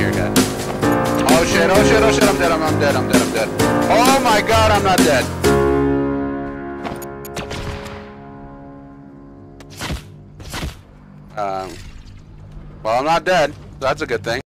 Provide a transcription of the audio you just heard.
Okay. Oh shit, oh shit, oh shit, I'm dead, I'm dead, I'm dead, I'm dead. Oh my god, I'm not dead. Well, I'm not dead. That's a good thing.